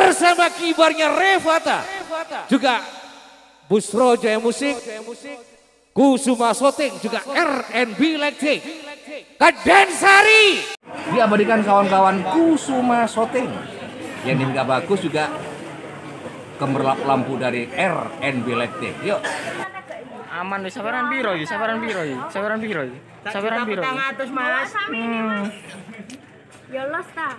bersama kibarnya Revata, juga Busro Jaya Musik, Kusuma Soting, juga R&B Electric, Kadensari. Diabadikan kawan-kawan Kusuma Soting. Yang ini nggak bagus juga gemerlap lampu dari R&B Electric. Yuk. Aman wis sabaran piro iki? Sabaran piro iki? Sabaran piro iki? Sabaran piro? 400 Mas. Ya los ta.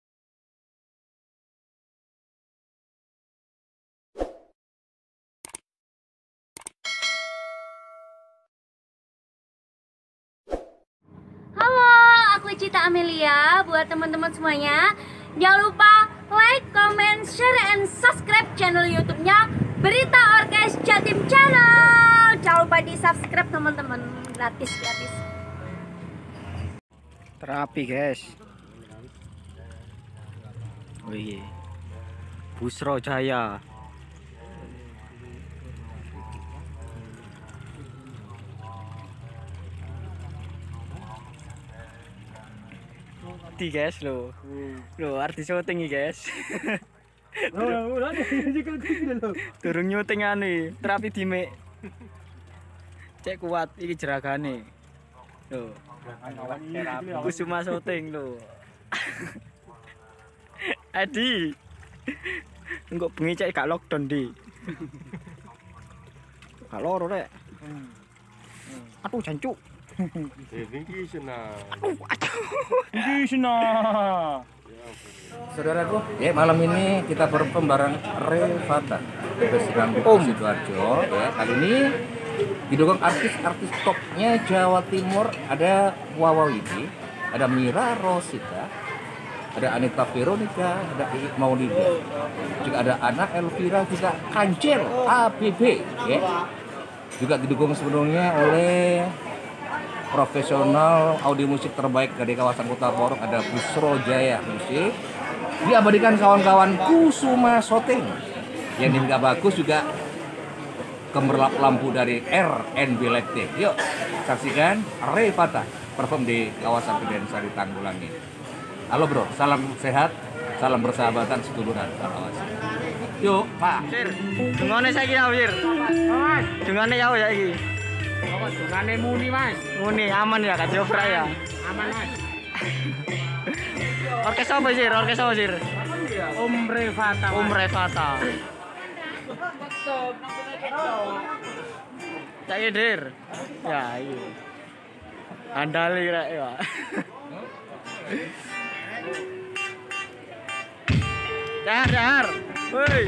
Halo, aku Cita Amelia. Buat teman-teman semuanya, jangan lupa like, comment, share, and subscribe channel YouTube-nya Berita Orkes Jatim Channel. Jangan lupa di subscribe teman-teman, gratis. Terapi, guys. Wih. Busro Jaya. Guys lo artis syuting nih guys. Turun nyuting ane terapi dime cek kuat iki jeragane lo Kusuma syuting lo. Adi enggak bengi cek gak lockdown di gak loro rek. Aduh jancuk. Saudaraku, ya malam ini kita berpembarang Revata sedang di Sidoarjo. Ya, kali ini didukung artis-artis topnya Jawa Timur. Ada Wawa Widi, ada Mira Rosita, ada Anita Veronica, ada Iik Maulida, juga ada Ana Elvira, juga Kancil ABB. Ya. Juga didukung sebelumnya oleh profesional audio musik terbaik dari kawasan Kota Porong, ada Busro Jaya Musik. Diabadikan kawan-kawan Kusuma Soting. Yang ini nggak bagus juga gemerlap lampu dari R&B Electric. Yuk saksikan Revata perform di kawasan Kadensari Tanggulangi. Halo bro, salam sehat, salam persahabatan seduluran. Yuk Pak. Sir, dungane saiki ya, Sir. Mas, dungane ya iki. Dungane muni Mas. Muni aman ya Kak Jofra ya. Aman Mas. Orkes apa Sir? Orkes apa Sir? Revata. Revata. Cak Dir. Ya iya. Andali rek ya. Dar. Woi.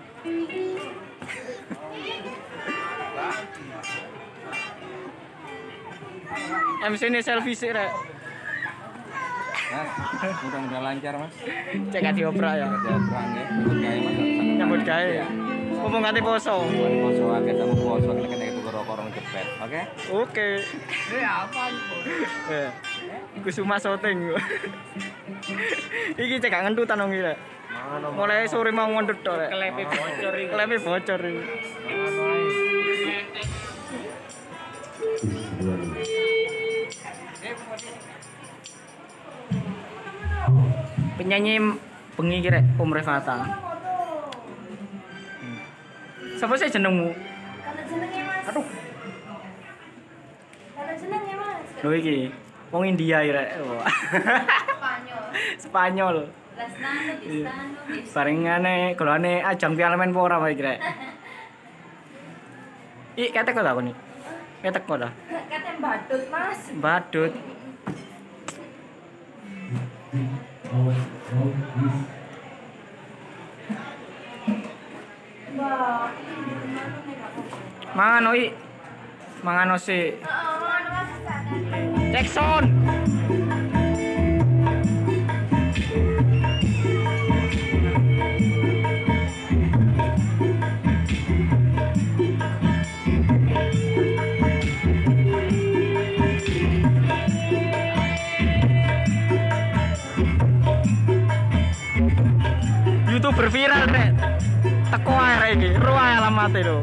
MC ini selfie sih rek. Mas, mudah-mudahan lancar mas. Cek ati opera ya. Ada perang ya, nyambut gawe mas. Nyambut gawe. Ngomong nganti poso. Nganti poso akeh sama poso kena itu korong jepet. Oke? Oke. Apa itu? Kusuma Soting. Iki cek gak ngentutan wong iki rek. Mulai sore mau ngentut tok rek. Klepe bocor iki. Klepe bocor iki. Penyanyi bengi ki rek Revata. Sapa sih jenengmu? Kalau jenenge Mas. Aduh, Kalau jenenge Mas. lho iki wong India iki rek. Spanyol. Spanyol. Lasnano Pistano. Barengane golane ajang Piala Men ora wae iki rek. Ih, ketek kok aku nih. Ketek kok dah. Kate badut Mas. Badut. Wah. Mangan oi. Mangan osi. Jackson. YouTuber viral rek. Teko ae rek iki, ro ae alamate lho.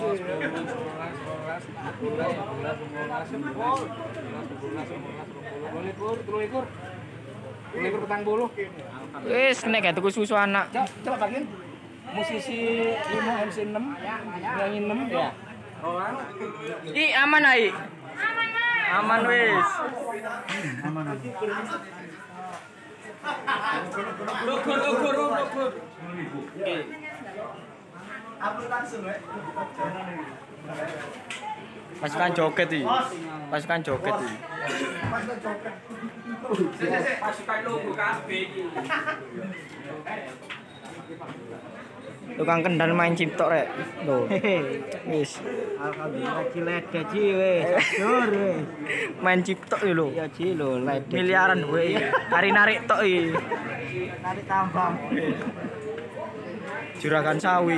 Wis nek gak tuku susu anak. Coba bagian musisi 5 MC 6 nyanyi 6 ya. Aman ai. Aman wis. Lugur. Pasukan joget iki. Pasukan joget iki. Pasukan logo kabeh iki. Tukang kendal main ciptok rek. Lho. Wis. Alhamdulillah cilet gaji weh. Dur weh. Main ciptok lho. Ya ji lho, led. Miliaran duwe. Narik tok iki. Narik tambang. Juragan sawi.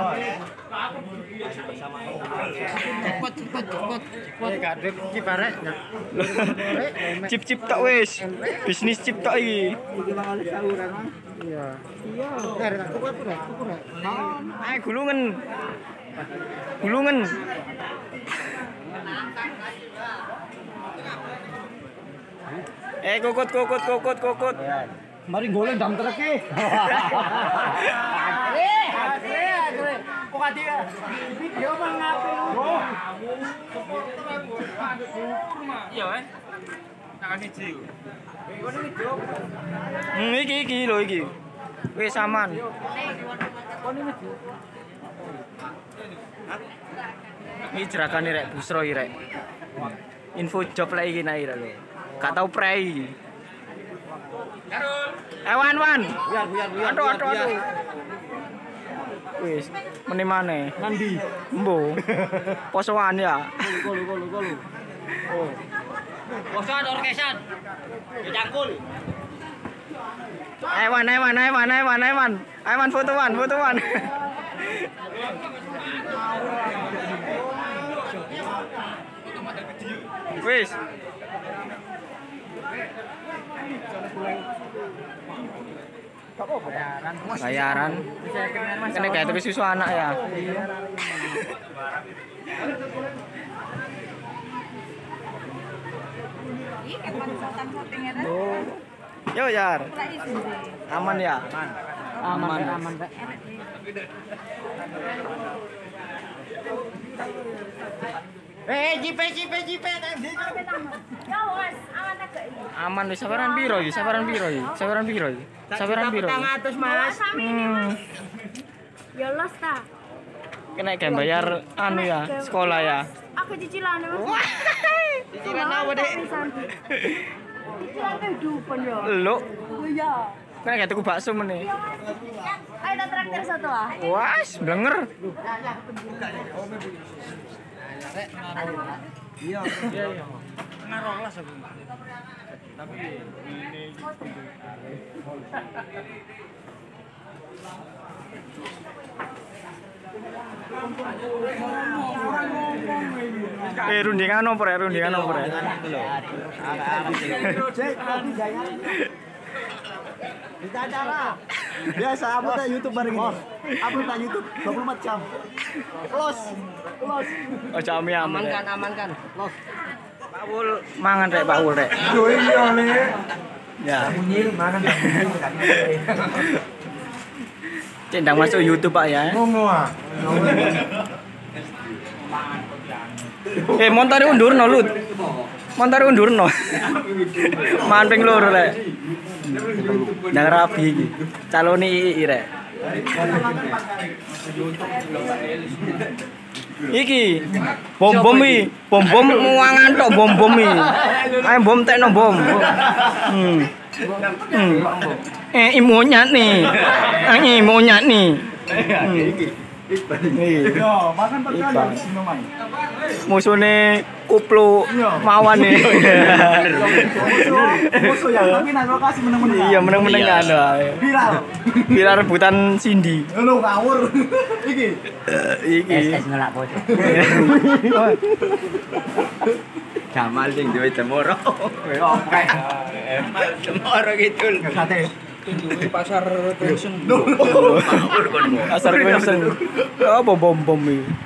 Cepet. Gak duit iki barek. Cip tok wis. Bisnis cip tok iki. Iki mang oleh sahuran mang. Iya. Tukur. Ayo gulungan. Kokot. Mari goleng dam treke. Kok dia video bang ngape lu? Iya eh. Tangan siji. Iki lho iki. Wis aman. Ini jerakane rek busro iki rek. Info job lek iki naik lho. Gak tau prei. Wan. Aduh. Wis, meni maneh. Nandi. Embo. Posoan ya. Golu. Oh. Posoan orkesan. Dicangkul. Aiwan fotoan. Wis. Bayaran. Kene kayak tulis susu anak ya. Oh. Yo Jar. Aman ya? Aman. Jipe. Ya wes, aman tak gak? Aman wis sabaran piro iki? Sabaran piro? 400 Mas. Ya los ta. Kena kayak bayar anu ya, sekolah ya. Aku cicilan Mas. Cicilan apa, Dek? Cicilan kehidupan ya. Lo, Oh iya. kena kayak tuku bakso meneh. Iya Mas. Ayo kita traktir satu ah. Wah, blenger. Iya. Rundingan opo rek? Cek, tapi jangan. Kita acara. Biasa upload YouTube bareng ini. Upload YouTube 24 jam. Close. Oh, cami aman. Amankan. Los. Pak Wul mangan rek, Pak Wul rek. Yo iya le. Ya. Munyil mangan Cendang masuk YouTube Pak ya. Ngono ah. Montare undurno Lut. Manping loro rek. Nang rabi iki. Calone iki rek. Iki bom muangan tok bom iki. Ayo bom tekno bom. Monyet nih. Yo, makan perkali sinomai. Musuhnya kuplu mawan nih. Musuh ya, tapi nang lokasi meneng-meneng. Iya meneng-meneng ada. Viral rebutan Cindy. Halo ngawur. Iki. Iki. ngelak bocor. Jamal sing duwe cemoro. Cemoro gitu. Sate. Pasar Kristen. Asar Kristen. Apa bom iki?